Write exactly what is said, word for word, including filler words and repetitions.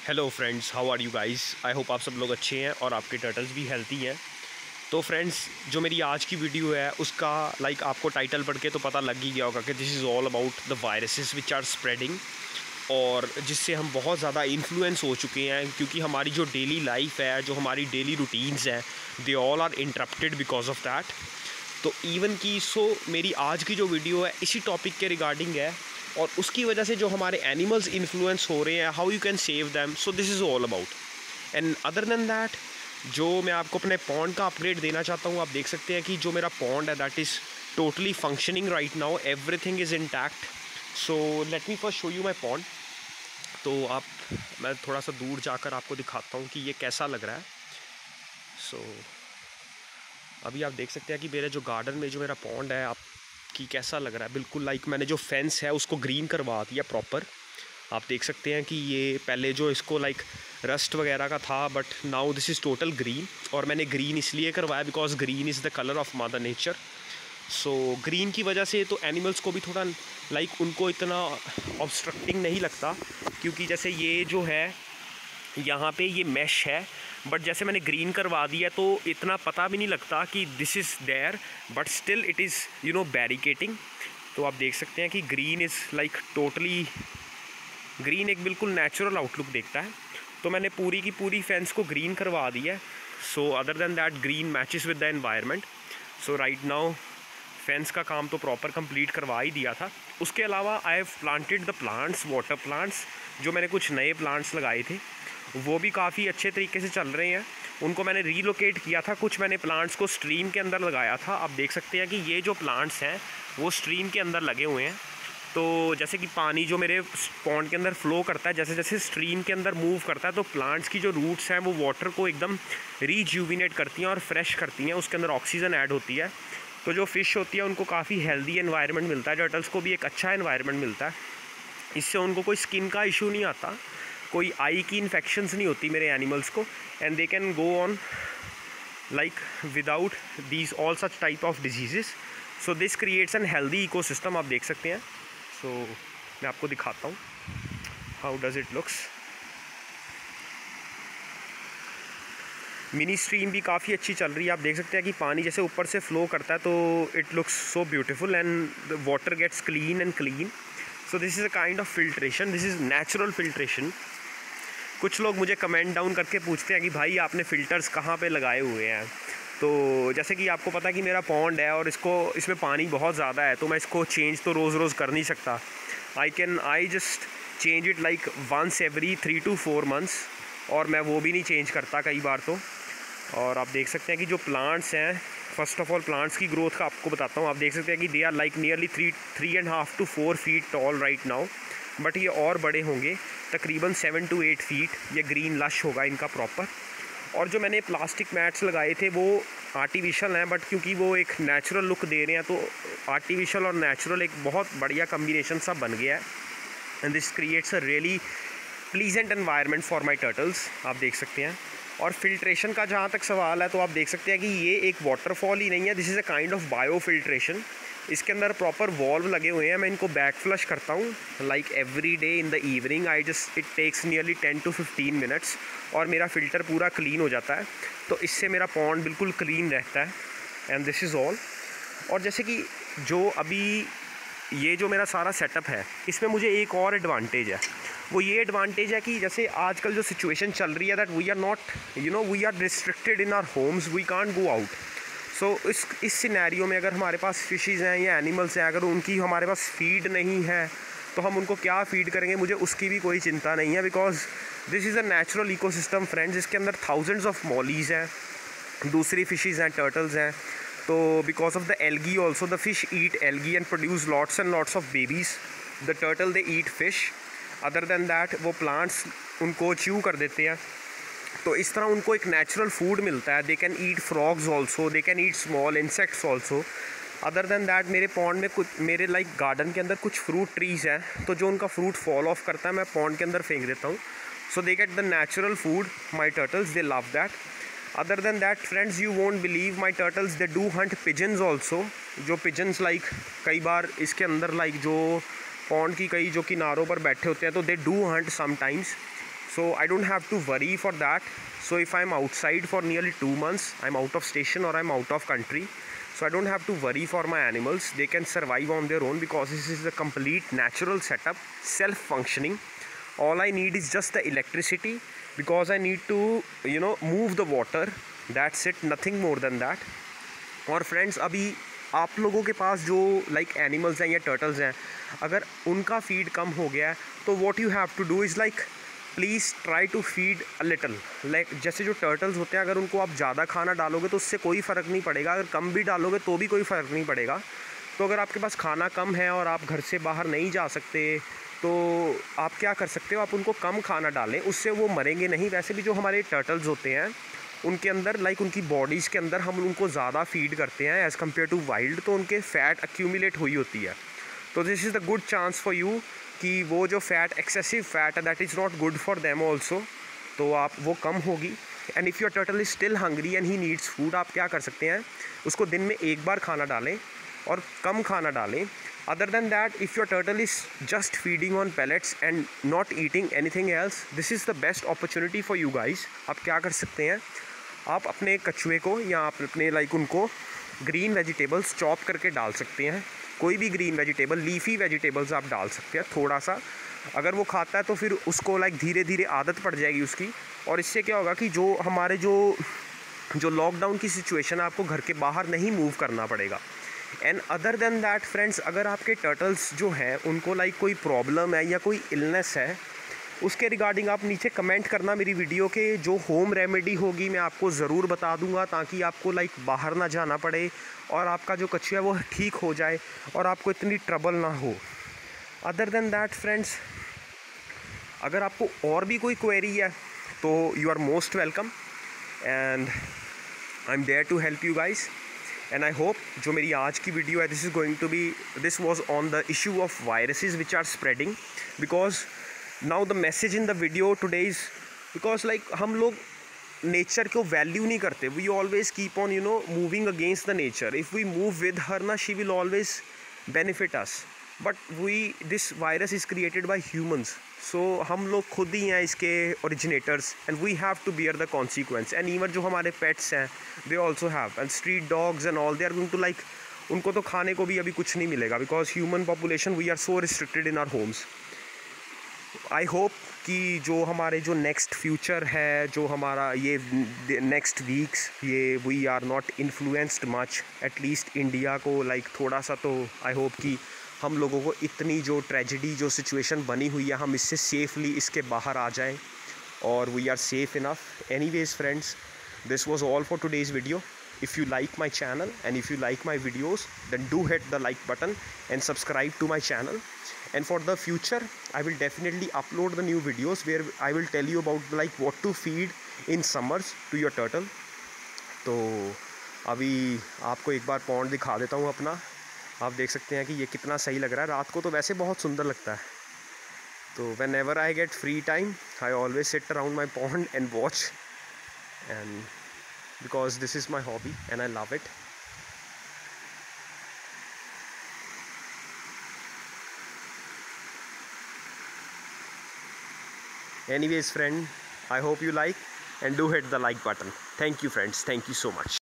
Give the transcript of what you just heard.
Hello friends, how are you guys. I hope आप सब लोग अच्छे हैं और आपके टर्टल्स भी हेल्थी हैं। तो फ्रेंड्स, जो मेरी आज की वीडियो है उसका लाइक like, आपको टाइटल पढ़ के तो पता लग ही गया होगा कि this is all about the viruses which are spreading, और जिससे हम बहुत ज़्यादा इन्फ्लुएंस हो चुके हैं क्योंकि हमारी जो डेली लाइफ है, जो हमारी डेली रूटीन्स हैं, they all are interrupted because of that. तो इवन की सो मेरी आज की जो वीडियो है इसी टॉपिक के रिगार्डिंग है, और उसकी वजह से जो हमारे एनिमल्स इन्फ्लुएंस हो रहे हैं, how you can save them, so this is all about. And other than that, जो मैं आपको अपने पॉन्ड का अपग्रेड देना चाहता हूँ, आप देख सकते हैं कि जो मेरा पॉन्ड है that is totally functioning right now, everything is intact. So let me first show you my pond. तो आप मैं थोड़ा सा दूर जाकर आपको दिखाता हूँ कि ये कैसा लग रहा है। सो so, अभी आप देख सकते हैं कि मेरे जो गार्डन में जो मेरा पॉन्ड है आप कि कैसा लग रहा है। बिल्कुल लाइक मैंने जो फेंस है उसको ग्रीन करवा दिया प्रॉपर। आप देख सकते हैं कि ये पहले जो इसको लाइक रस्ट वगैरह का था, but now this is total green. और मैंने ग्रीन इसलिए करवाया because green is the colour of mother nature. So green की वजह से तो एनिमल्स को भी थोड़ा लाइक उनको इतना ऑब्स्ट्रक्टिंग नहीं लगता, क्योंकि जैसे ये जो है यहाँ पे ये मैश है, बट जैसे मैंने ग्रीन करवा दिया तो इतना पता भी नहीं लगता कि this is there, but still it is you know barricading. तो आप देख सकते हैं कि green is like totally green एक बिल्कुल नेचुरल आउटलुक देखता है। तो मैंने पूरी की पूरी फेंस को ग्रीन करवा दी है। So other than that green matches with the environment. So right now fence का काम तो प्रॉपर कंप्लीट करवा ही दिया था। उसके अलावा I have planted the plants, water plants. जो मैंने कुछ नए प्लांट्स लगाए थे वो भी काफ़ी अच्छे तरीके से चल रहे हैं। उनको मैंने रीलोकेट किया था, कुछ मैंने प्लांट्स को स्ट्रीम के अंदर लगाया था। आप देख सकते हैं कि ये जो प्लांट्स हैं वो स्ट्रीम के अंदर लगे हुए हैं। तो जैसे कि पानी जो मेरे पॉन्ड के अंदर फ्लो करता है, जैसे जैसे स्ट्रीम के अंदर मूव करता है, तो प्लांट्स की जो रूट्स हैं वो वाटर को एकदम रीज्यूविनेट करती हैं और फ्रेश करती हैं। उसके अंदर ऑक्सीजन ऐड होती है, तो जो फ़िश होती है उनको काफ़ी हेल्दी एनवायरनमेंट मिलता है। टर्टल्स को भी एक अच्छा एनवायरनमेंट मिलता है। इससे उनको कोई स्किन का इशू नहीं आता, कोई आई की इन्फेक्शंस नहीं होती मेरे एनिमल्स को, and they can go on like without these all such type of disease. So this creates an healthy ecosystem. आप देख सकते हैं। सो so, मैं आपको दिखाता हूँ how does it looks. Mini stream भी काफ़ी अच्छी चल रही है। आप देख सकते हैं कि पानी जैसे ऊपर से फ्लो करता है तो it looks so beautiful and the water gets clean and clean. So this is a kind of filtration, this is natural filtration. कुछ लोग मुझे कमेंट डाउन करके पूछते हैं कि भाई आपने फ़िल्टर्स कहाँ पे लगाए हुए हैं। तो जैसे कि आपको पता है कि मेरा पॉन्ड है और इसको इसमें पानी बहुत ज़्यादा है, तो मैं इसको चेंज तो रोज़ रोज़ कर नहीं सकता। I can I just change it like once every three two four months, और मैं वो भी नहीं चेंज करता कई बार तो। और आप देख सकते हैं कि जो प्लांट्स हैं, फर्स्ट ऑफ ऑल प्लांट्स की ग्रोथ का आपको बताता हूँ। आप देख सकते हैं कि they are like nearly three three and half to four feet tall right now, but ये और बड़े होंगे, तकरीबन सेवन टू एट फीट। ये ग्रीन लश होगा इनका प्रॉपर। और जो मैंने प्लास्टिक मैट्स लगाए थे वो आर्टिफिशियल हैं, बट क्योंकि वो एक नेचुरल लुक दे रहे हैं तो आर्टिफिशियल और नेचुरल एक बहुत बढ़िया कम्बिनेशन सा बन गया है, and this creates a really pleasant environment for my turtles. आप देख सकते हैं। और फिल्ट्रेशन का जहाँ तक सवाल है तो आप देख सकते हैं कि ये एक वाटरफॉल ही नहीं है, this is a kind of bio filtration. इसके अंदर प्रॉपर वॉल्व लगे हुए हैं। मैं इनको बैक फ्लश करता हूँ like every day in the evening. I just it takes nearly ten to fifteen minutes, और मेरा फ़िल्टर पूरा क्लीन हो जाता है। तो इससे मेरा पॉन्ड बिल्कुल क्लीन रहता है, एंड दिस इज़ ऑल। और जैसे कि जो अभी ये जो मेरा सारा सेटअप है, इसमें मुझे एक और एडवांटेज है। वो ये एडवांटेज है कि जैसे आजकल जो सिचुएशन चल रही है that we are not you know we are restricted in our homes, we can't go out. So इस इस सिनेरियो में अगर हमारे पास फिशेज़ हैं या एनिमल्स हैं, अगर उनकी हमारे पास फीड नहीं है तो हम उनको क्या फ़ीड करेंगे, मुझे उसकी भी कोई चिंता नहीं है, because this is a natural ecosystem friends. इसके अंदर थाउजेंड्स ऑफ मॉलीज़ हैं, दूसरी फिशेज़ हैं, टर्टल्स हैं। तो because of the algae also, the fish eat algae and produce lots and lots of babies. The turtle they eat fish. Other than that वो plants उनको chew कर देते हैं, तो इस तरह उनको एक नेचुरल फूड मिलता है। They can eat frogs also, they can eat small insects also. Other than that मेरे पॉन्ड में कुछ मेरे लाइक गार्डन के अंदर कुछ फ्रूट ट्रीज़ हैं, तो जो उनका फ्रूट फॉल ऑफ करता है मैं पॉन्ड के अंदर फेंक देता हूँ। So they get the natural food. My turtles they love that. Other than that friends, you won't believe my turtles they do hunt pigeons also. जो पिजन्स लाइक कई बार इसके अंदर लाइक जो पॉन्ड की कई जो किनारों पर बैठे होते हैं, तो they do hunt sometimes. So I don't have to worry for that. So if I'm outside for nearly two months, I'm out of station or I'm out of country, so I don't have to worry for my animals. They can survive on their own because this is a complete natural setup, self-functioning. All I need is just the electricity because I need to, you know, move the water. That's it, nothing more than that. और friends, अभी आप लोगों के पास जो like animals हैं या turtles हैं, अगर उनका फीड कम हो गया है तो what you have to do is like please try to feed a little. Like जैसे जो टर्टल्स होते हैं, अगर उनको आप ज़्यादा खाना डालोगे तो उससे कोई फ़र्क नहीं पड़ेगा, अगर कम भी डालोगे तो भी कोई फ़र्क नहीं पड़ेगा। तो अगर आपके पास खाना कम है और आप घर से बाहर नहीं जा सकते तो आप क्या कर सकते हो, आप उनको कम खाना डालें, उससे वो मरेंगे नहीं। वैसे भी जो हमारे टर्टल्स होते हैं उनके अंदर लाइक उनकी बॉडीज़ के अंदर हम उनको ज़्यादा फीड करते हैं एज़ कम्पेयर टू वाइल्ड, तो उनके फ़ैट एक्यूमुलेट हुई होती है। तो this is the good chance for you कि वो जो फ़ैट एक्सेसिव फ़ैट है that is not good for them also, तो आप वो कम होगी। And if your turtle is still hungry and he needs food, आप क्या कर सकते हैं, उसको दिन में एक बार खाना डालें और कम खाना डालें। Other than that, if your turtle is just feeding on pellets and not eating anything else, this is the best opportunity for you guys. आप क्या कर सकते हैं, आप अपने कछुए को या आप अपने लाइक उनको ग्रीन वेजिटेबल्स चॉप करके डाल सकते हैं। कोई भी ग्रीन वेजिटेबल, लीफी वेजिटेबल्स आप डाल सकते हैं थोड़ा सा। अगर वो खाता है तो फिर उसको लाइक धीरे धीरे आदत पड़ जाएगी उसकी, और इससे क्या होगा कि जो हमारे जो जो लॉकडाउन की सिचुएशन है, आपको घर के बाहर नहीं मूव करना पड़ेगा। And other than that friends, अगर आपके टर्टल्स जो हैं उनको लाइक कोई प्रॉब्लम है या कोई इलनेस है, उसके रिगार्डिंग आप नीचे कमेंट करना मेरी वीडियो के। जो होम रेमेडी होगी मैं आपको ज़रूर बता दूंगा, ताकि आपको लाइक बाहर ना जाना पड़े और आपका जो कछुआ है वो ठीक हो जाए और आपको इतनी ट्रबल ना हो। अदर देन दैट फ्रेंड्स, अगर आपको और भी कोई क्वेरी है तो you are most welcome and I am there to help you guys. And I hope जो मेरी आज की वीडियो है, this is going to be this was on the issue of viruses which are spreading, because now the message in the video today is because like हम लोग nature को value नहीं करते। we always keep on you know moving against the nature. if we move with her na, she will always benefit us, but we this virus is created by humans, so हम लोग खुद ही हैं इसके originators and we have to bear the consequence. and even जो हमारे pets हैं they also have, and street dogs and all, they are going to like उनको तो खाने को भी अभी कुछ नहीं मिलेगा because human population we are so restricted in our homes. I hope कि जो हमारे जो नेक्स्ट फ्यूचर है, जो हमारा ये नेक्स्ट वीक्स, ये we are not influenced much, at least India को लाइक थोड़ा सा तो आई होप कि हम लोगों को इतनी जो ट्रेजिडी जो सिचुएशन बनी हुई है, हम इससे सेफली इसके बाहर आ जाएं और we are safe enough. Anyways friends, this was all for today's video. If you like my channel and if you like my videos, then do hit the like button and subscribe to my channel. And for the future, I will definitely upload the new videos where I will tell you about like what to feed in summers to your turtle. तो अभी आपको एक बार pond दिखा देता हूँ अपना। आप देख सकते हैं कि ये कितना सही लग रहा है। रात को तो वैसे बहुत सुंदर लगता है। तो whenever I get free time, I always sit around my pond and watch, and because this is my hobby and I love it. Anyways friend, I hope you like and do hit the like button. Thank you friends, thank you so much.